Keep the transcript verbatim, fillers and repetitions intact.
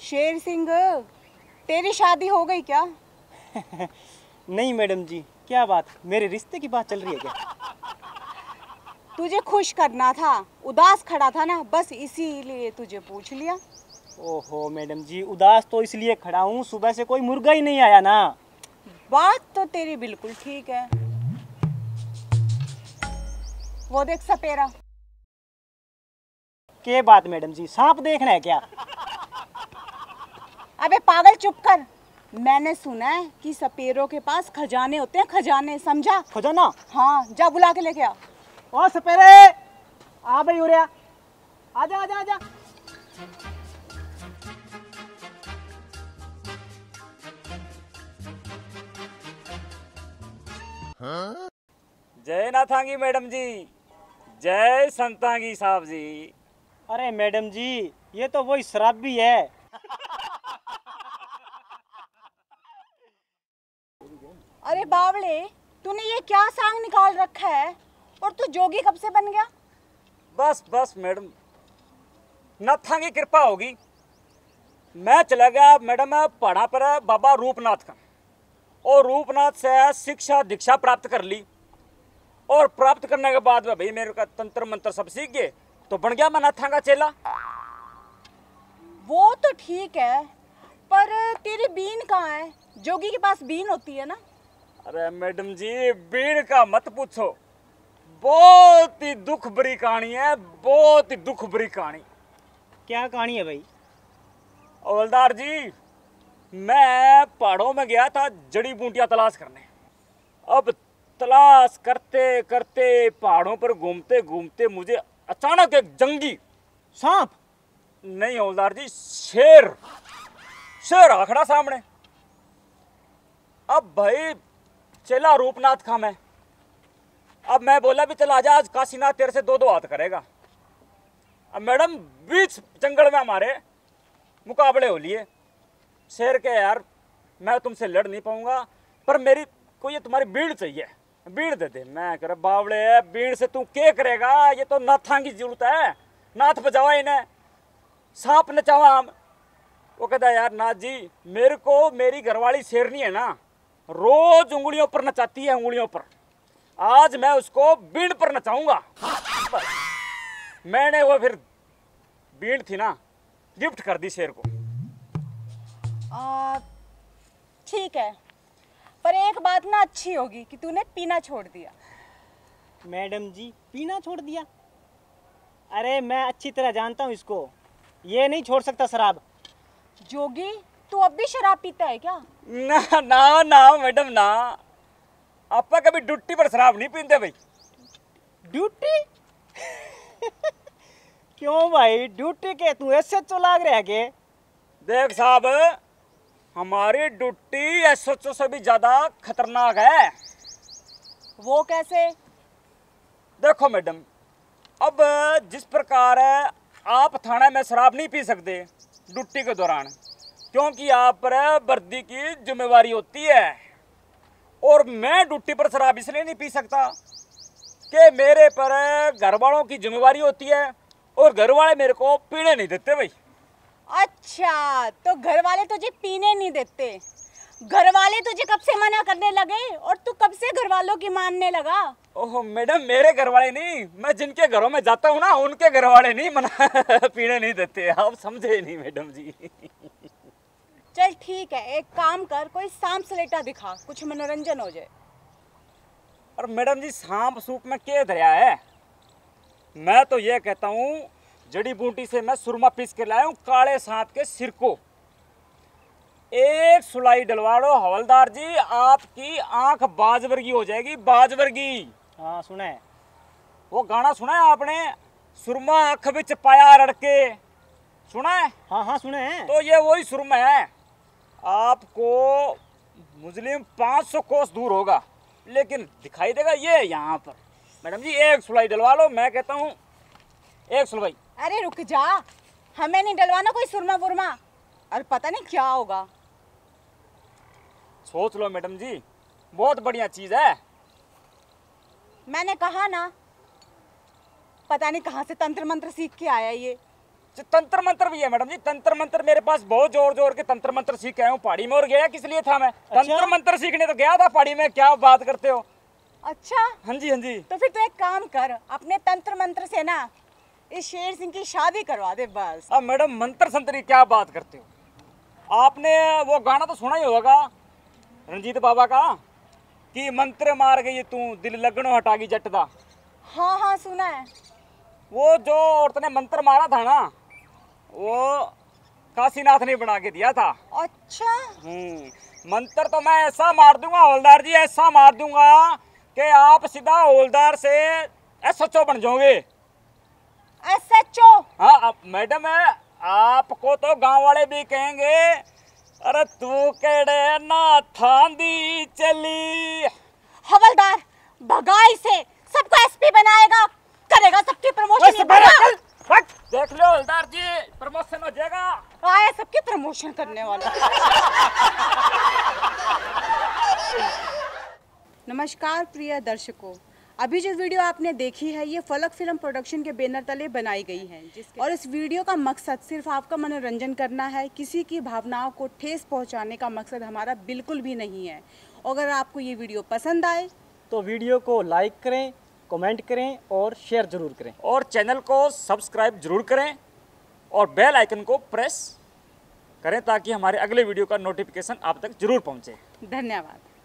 शेर सिंह, तेरी शादी हो गई क्या? नहीं मैडम जी, क्या बात, मेरे रिश्ते की बात चल रही है क्या? तुझे खुश करना था, उदास खड़ा था ना, बस इसीलिए तुझे पूछ लिया। ओहो मैडम जी, उदास तो इसलिए खड़ा हूँ, सुबह से कोई मुर्गा ही नहीं आया ना। बात तो तेरी बिल्कुल ठीक है। वो देख सपेरा। क्या बात मैडम जी, सांप देखना है क्या? अबे पागल चुप कर। मैंने सुना है कि सपेरों के पास खजाने होते हैं, खजाने, समझा? खजाना? हाँ, जा बुला के लेके आ। ओ सपेरे, आ भाई उड़िया, आजा आजा आजा। हाँ? जय नाथांगी मैडम जी, जय संतांगी साहब जी। अरे मैडम जी, ये तो वही शराबी है। अरे बावले, तूने ये क्या सांग निकाल रखा है? और तू जोगी कब से बन गया? बस बस मैडम, नाथांगी कृपा होगी। मैं चला गया मैडम पढ़ा पर बाबा रूपनाथ का, और रूपनाथ से शिक्षा दीक्षा प्राप्त कर ली, और प्राप्त करने के बाद में भाई मेरे का तंत्र मंत्र सब सीख गए, तो बन गया मैं नाथा का चेला। वो तो ठीक है, पर तेरी बीन कहाँ है? जोगी के पास बीन होती है ना? अरे मैडम जी, बीन का मत पूछो, बहुत ही दुख भरी कहानी है, बहुत ही दुख भरी कहानी। क्या कहानी है भाई? हवलदार जी, मैं पहाड़ों में गया था जड़ी बूटियां तलाश करने। अब तलाश करते करते पहाड़ों पर घूमते घूमते मुझे अचानक एक जंगी सांप? नहीं हवलदार जी, शेर शेर आ खड़ा सामने। अब भाई चला रूपनाथ का मैं, अब मैं बोला भी चल आजा, आज काशीनाथ तेरे से दो दो हाथ करेगा। अब मैडम बीच जंगल में हमारे मुकाबले हो लिए। शेर के यार मैं तुमसे लड़ नहीं पाऊंगा, पर मेरी को ये तुम्हारी बीड़ चाहिए, बीड़ दे दे। मैं कह रहा बावड़े, बीड़ से तू क्या करेगा, ये तो नाथां की जरूरत है, नाथ बजावा इन्हें, सांप नचावा हम। वो कहता यार नाथ जी, मेरे को मेरी घरवाली शेरनी है ना, रोज उंगलियों पर नचाती है, उंगलियों पर, आज मैं उसको बीड़ पर नचाऊंगा। मैंने वो फिर बीड़ थी ना गिफ्ट कर दी शेर को। ठीक है, पर एक बात ना अच्छी होगी कि तूने पीना छोड़ दिया। मैडम जी, पीना छोड़ दिया? अरे मैं अच्छी तरह जानता हूँ इसको, ये नहीं छोड़ सकता शराब। जोगी, तू अब भी शराब पीता है क्या? ना ना ना मैडम ना, आपा कभी ड्यूटी पर शराब नहीं पीते भाई। ड्यूटी? क्यों भाई, ड्यूटी के तू ऐसे तो लाग रहा है के? देख साहब, हमारी ड्यूटी एस एच ओ से भी ज्यादा खतरनाक है। वो कैसे? देखो मैडम, अब जिस प्रकार आप थाने में शराब नहीं पी सकते ड्यूटी के दौरान, क्योंकि आप पर वर्दी की जिम्मेवारी होती है, और मैं ड्यूटी पर शराब इसलिए नहीं पी सकता कि मेरे पर घर वालों की जिम्मेवारी होती है, और घर वाले मेरे को पीने नहीं देते भाई। अच्छा, तो घर वाले तुझे पीने नहीं देते? घर वाले तुझे कब से मना करने लगे, और तू कब से घर वालों की मानने लगा? ओह मैडम, मेरे घर वाले नहीं, मैं जिनके घरों में जाता हूँ ना, उनके घर वाले नहीं मना पीने नहीं देते, आप समझे नहीं मैडम जी। चल ठीक है, एक काम कर, कोई सांप सलेटा दिखा, कुछ मनोरंजन हो जाए। और मैडम जी, सांप सूप में क्या दरिया है? मैं तो ये कहता हूँ, जड़ी बूटी से मैं सुरमा पीस के लाया हूँ काले सांप के सिर को, एक सुलाई डलवा लो हवलदार जी, आपकी आंख बाज वर्गी हो जाएगी, बाज वर्गी। हाँ सुना है। वो गाना सुना है आपने, सुरमा आंख बिच पाया रड़के, सुना है? हाँ हाँ सुना है। तो ये वही सुरमा है। आपको मुस्लिम पाँच सौ कोस दूर होगा, लेकिन दिखाई देगा ये यहाँ पर। मैडम जी एक सुलाई डलवा लो, मैं कहता हूँ एक सुलाई। अरे रुक जा, हमें नहीं डलवाना कोई सुरमा वुरमा, और पता नहीं क्या होगा। सोच लो मैडम जी, बहुत बढ़िया चीज है। मैंने कहा ना, पता नहीं कहाँ से तंत्र मंत्र सीख के आया ये। तंत्र मंत्र भी है मैडम जी, तंत्र मंत्र मेरे पास बहुत जोर जोर के तंत्र मंत्र सीख आया हूँ पहाड़ी में। और गया किस लिए था मैं? तंत्र मंत्र सीखने तो गया था पहाड़ी में। क्या बात करते हो? अच्छा, हाँ जी हाँ जी। तो फिर तो एक काम कर, अपने तंत्र मंत्र से ना इस शेर सिंह की शादी करवा दे बस। अब मैडम मंत्र संतरी क्या बात करते हो? आपने वो गाना तो सुना ही होगा रंजीत बाबा का कि मंत्र मार गई तू दिल लगनो हटागी जटदा। हाँ हाँ सुना है। वो जो औरत ने मंत्र मारा था ना, वो काशीनाथ ने बना के दिया था। अच्छा, हम्म मंत्र तो मैं ऐसा मार दूंगा हवलदार जी, ऐसा मार दूंगा कि आप सीधा हवलदार से एस एच ओ बन जाओगे। S H O? हाँ अब मैडम है, आपको तो गांव वाले भी कहेंगे अरे तू केड़े ना थांदी चली। हवलदार भगाई से सबको एस पी बनाएगा, करेगा सबकी प्रमोशन। देख लो हवलदार जी, प्रमोशन हो जाएगा। आया सबकी प्रमोशन करने वाला। नमस्कार प्रिय दर्शकों, अभी जो वीडियो आपने देखी है ये फलक फिल्म प्रोडक्शन के बैनर तले बनाई गई है, और इस वीडियो का मकसद सिर्फ आपका मनोरंजन करना है। किसी की भावनाओं को ठेस पहुंचाने का मकसद हमारा बिल्कुल भी नहीं है। अगर आपको ये वीडियो पसंद आए तो वीडियो को लाइक करें, कमेंट करें और शेयर जरूर करें। और चैनल को सब्सक्राइब जरूर करें और बेल आइकन को प्रेस करें ताकि हमारे अगले वीडियो का नोटिफिकेशन आप तक जरूर पहुंचे। धन्यवाद।